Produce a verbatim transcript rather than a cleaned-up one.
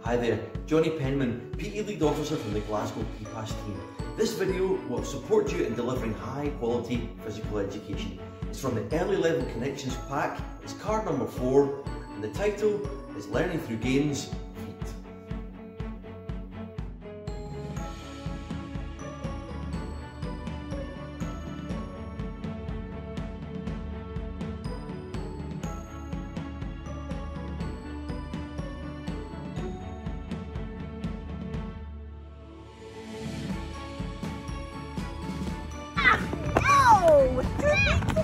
Hi there, Johnny Penman, P E Lead Officer from the Glasgow PEPASS team. This video will support you in delivering high quality physical education. It's from the Early Level Connections pack, it's card number four, and the title is Learning Through Games, Feet. Oh!